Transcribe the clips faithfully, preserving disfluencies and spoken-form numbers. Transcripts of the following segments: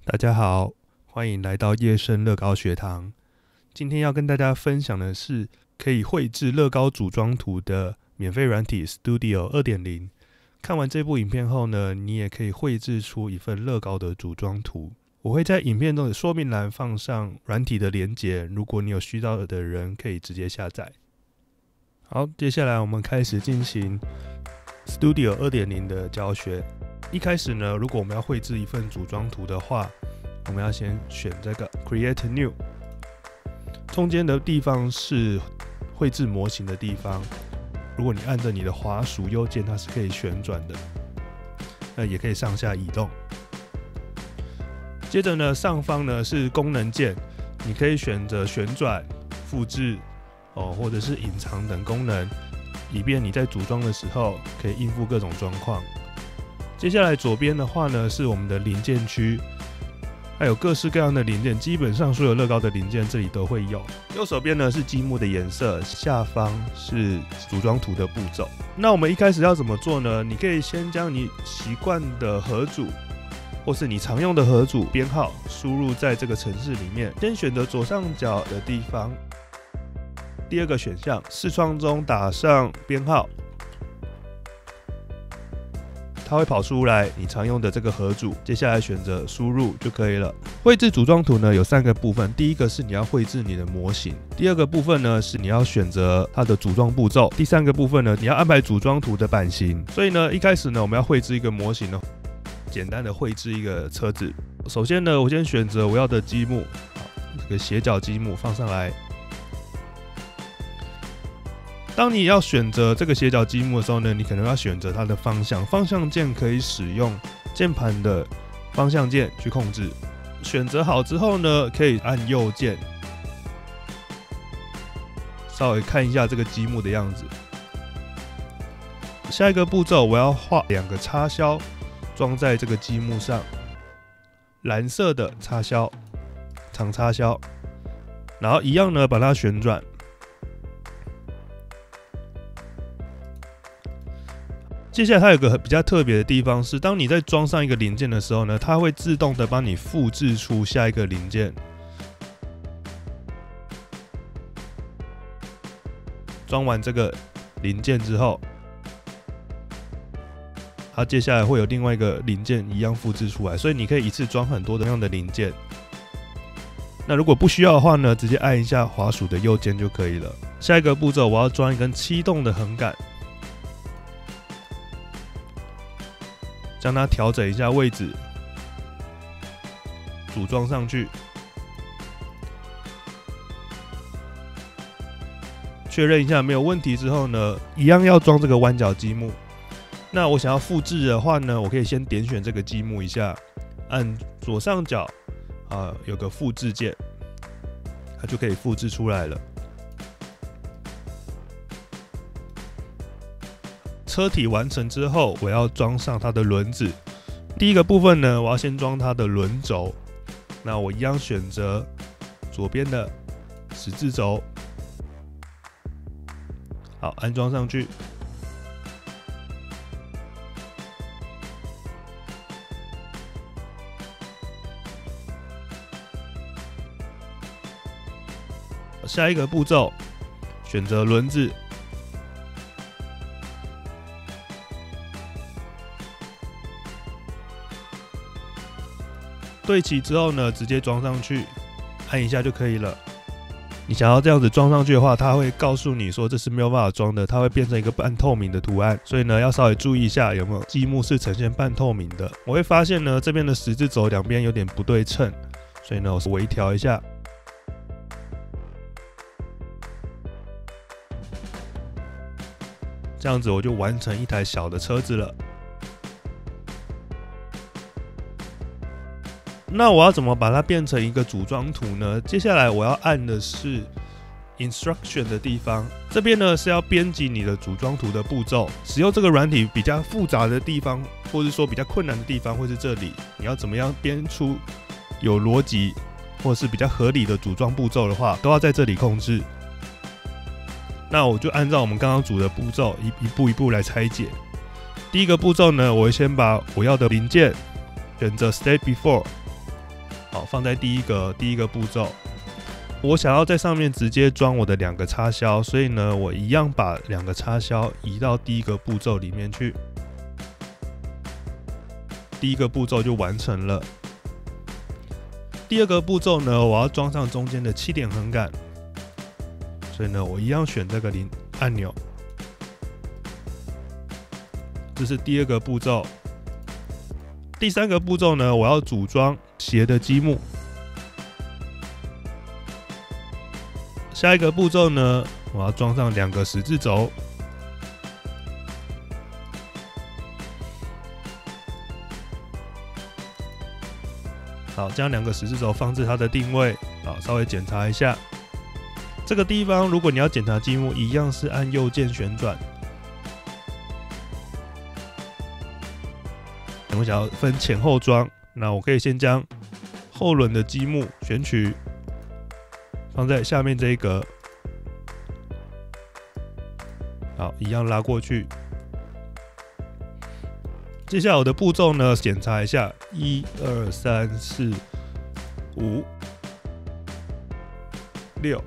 大家好，欢迎来到叶生乐高学堂。今天要跟大家分享的是可以绘制乐高组装图的免费软体 Studio 二点零。看完这部影片后呢，你也可以绘制出一份乐高的组装图。我会在影片中的说明栏放上软体的连结，如果你有需要的人可以直接下载。好，接下来我们开始进行 Studio 二点零 的教学。一开始呢，如果我们要绘制一份组装图的话，我们要先选这个 Create New， 中间的地方是绘制模型的地方。如果你按着你的滑鼠右键，它是可以旋转的，那也可以上下移动。接着呢，上方呢是功能键，你可以选择旋转、复制哦，或者是隐藏等功能，以便你在组装的时候可以应付各种状况。接下来左边的话呢，是我们的零件区，还有各式各样的零件，基本上所有乐高的零件这里都会有。右手边呢是积木的颜色，下方是组装图的步骤。那我们一开始要怎么做呢？你可以先将你习惯的盒组，或是你常用的盒组编号输入在这个程式里面。先选择左上角的地方，第二个选项视窗中打上编号。它会跑出来你常用的这个盒组，接下来选择输入就可以了。绘制组装图呢有三个部分，第一个是你要绘制你的模型，第二个部分呢是你要选择它的组装步骤，第三个部分呢你要安排组装图的版型。所以呢一开始呢我们要绘制一个模型呢，简单的绘制一个车子。首先呢我先选择我要的积木，这个斜角积木放上来。当你要选择这个斜角积木的时候呢，你可能要选择它的方向。方向键可以使用键盘的方向键去控制。选择好之后呢，可以按右键，稍微看一下这个积木的样子。下一个步骤，我要画两个插销，装在这个积木上。蓝色的插销，长插销，然后一样呢，把它旋转。接下来它有个比较特别的地方是，当你在装上一个零件的时候呢，它会自动的帮你复制出下一个零件。装完这个零件之后，它接下来会有另外一个零件一样复制出来，所以你可以一次装很多的样的零件。那如果不需要的话呢，直接按一下滑鼠的右键就可以了。下一个步骤，我要装一根七洞的横杆。将它调整一下位置，组装上去，确认一下没有问题之后呢，一样要装这个弯角积木。那我想要复制的话呢，我可以先点选这个积木一下，按左上角啊有个复制键，它就可以复制出来了。车体完成之后，我要装上它的轮子。第一个部分呢，我要先装它的轮轴。那我一样选择左边的十字轴，好，安装上去。下一个步骤，选择轮子。对齐之后呢，直接装上去，按一下就可以了。你想要这样子装上去的话，它会告诉你说这是没有办法装的，它会变成一个半透明的图案。所以呢，要稍微注意一下有没有积木是呈现半透明的。我会发现呢，这边的十字轴两边有点不对称，所以呢，我微调一下。这样子我就完成一台小的车子了。那我要怎么把它变成一个组装图呢？接下来我要按的是 Instruction 的地方，这边呢是要编辑你的组装图的步骤。使用这个软体比较复杂的地方，或是说比较困难的地方，会是这里。你要怎么样编出有逻辑或是比较合理的组装步骤的话，都要在这里控制。那我就按照我们刚刚组的步骤，一一步一步来拆解。第一个步骤呢，我会先把我要的零件选择 State Before。 好，放在第一个第一个步骤。我想要在上面直接装我的两个插销，所以呢，我一样把两个插销移到第一个步骤里面去。第一个步骤就完成了。第二个步骤呢，我要装上中间的七点横杆，所以呢，我一样选这个零按钮。这是第二个步骤。第三个步骤呢，我要组装斜的积木。下一个步骤呢，我要装上两个十字轴。好，将两个十字轴放置它的定位。好，稍微检查一下。这个地方，如果你要检查积木，一样是按右键旋转。我想要分前后装，那我可以先将后轮的积木选取，放在下面这一格。好，一样拉过去。接下来我的步骤呢，检查一下，一二三四五六。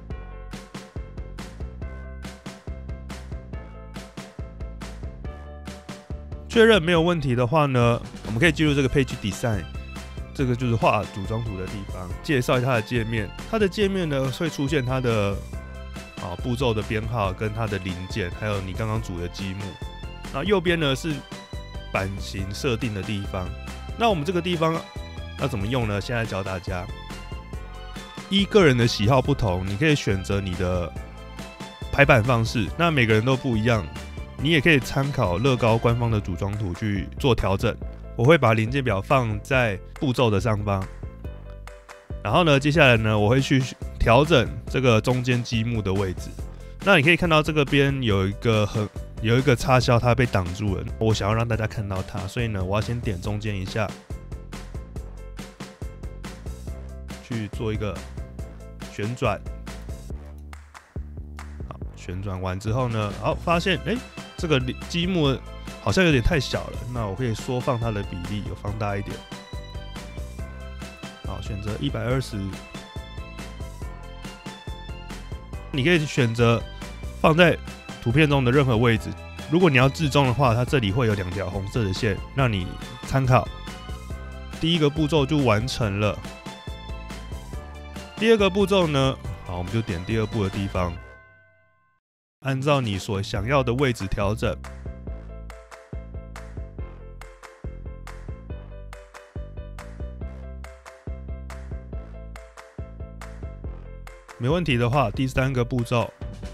确认没有问题的话呢，我们可以进入这个 Page Design， 这个就是画组装图的地方。介绍一下它的界面，它的界面呢会出现它的啊步骤的编号跟它的零件，还有你刚刚组的积木。那右边呢是版型设定的地方。那我们这个地方要怎么用呢？现在教大家。依个人的喜好不同，你可以选择你的排版方式，那每个人都不一样。你也可以参考乐高官方的组装图去做调整。我会把零件表放在步骤的上方，然后呢，接下来呢，我会去调整这个中间积木的位置。那你可以看到这个边有一个很有一个插销，它被挡住了。我想要让大家看到它，所以呢，我要先点中间一下，去做一个旋转。好，旋转完之后呢，好，发现哎。欸这个积木好像有点太小了，那我可以缩放它的比例，有放大一点。好，选择一百二十。你可以选择放在图片中的任何位置。如果你要置中的话，它这里会有两条红色的线，让你参考。第一个步骤就完成了。第二个步骤呢，好，我们就点第二步的地方。按照你所想要的位置调整，没问题的话，第三个步骤，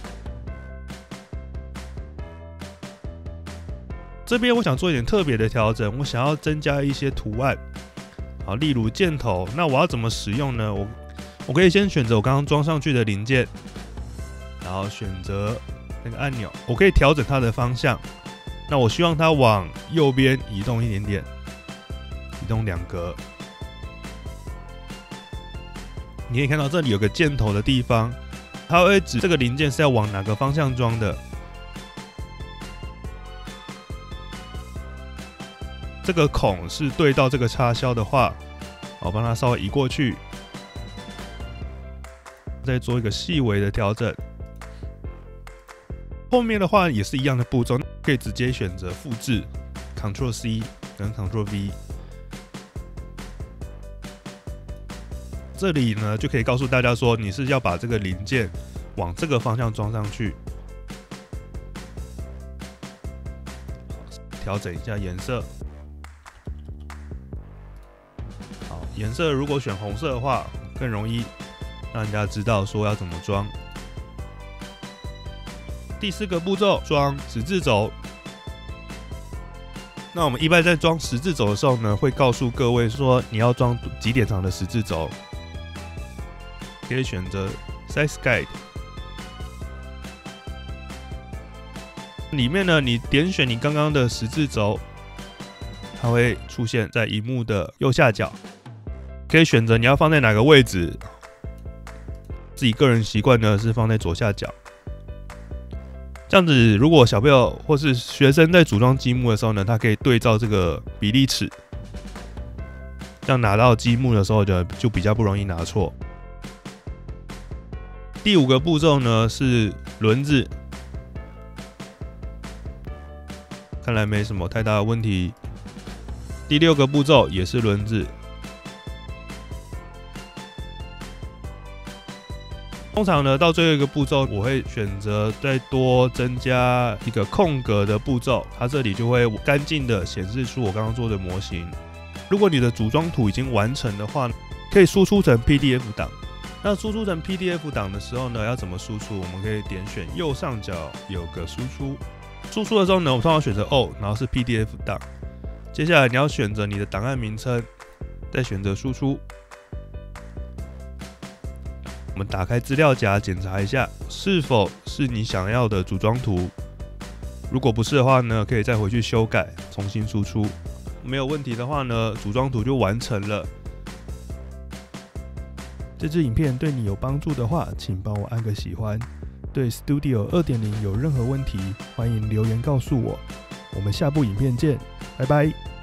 这边我想做一点特别的调整，我想要增加一些图案，好，例如箭头，那我要怎么使用呢？我我可以先选择我刚刚装上去的零件。然后选择那个按钮，我可以调整它的方向。那我希望它往右边移动一点点，移动两格。你可以看到这里有个箭头的地方，它会指这个零件是要往哪个方向装的。这个孔是对到这个插销的话，我帮它稍微移过去，再做一个细微的调整。后面的话也是一样的步骤，可以直接选择复制 ，Ctrl C 跟 Ctrl V。这里呢就可以告诉大家说，你是要把这个零件往这个方向装上去。调整一下颜色。好，颜色如果选红色的话，更容易让人家知道说要怎么装。第四个步骤，装十字轴。那我们一般在装十字轴的时候呢，会告诉各位说你要装几点长的十字轴，可以选择 Size Guide。里面呢，你点选你刚刚的十字轴，它会出现在萤幕的右下角，可以选择你要放在哪个位置。自己个人习惯呢是放在左下角。这样子，如果小朋友或是学生在组装积木的时候呢，他可以对照这个比例尺， 这样拿到积木的时候就就比较不容易拿错。第五个步骤呢是轮子，看来没什么太大的问题。第六个步骤也是轮子。通常呢，到最后一个步骤，我会选择再多增加一个空格的步骤，它这里就会干净的显示出我刚刚做的模型。如果你的组装图已经完成的话，可以输出成 P D F 档。那输出成 P D F 档的时候呢，要怎么输出？我们可以点选右上角有个输出，输出的时候呢，我们通常选择 O， 然后是 P D F 档。接下来你要选择你的档案名称，再选择输出。我们打开资料夹检查一下是否是你想要的组装图，如果不是的话呢，可以再回去修改，重新输出。没有问题的话呢，组装图就完成了。这支影片对你有帮助的话，请帮我按个喜欢。对 Studio 二点零 有任何问题，欢迎留言告诉我。我们下部影片见，拜拜。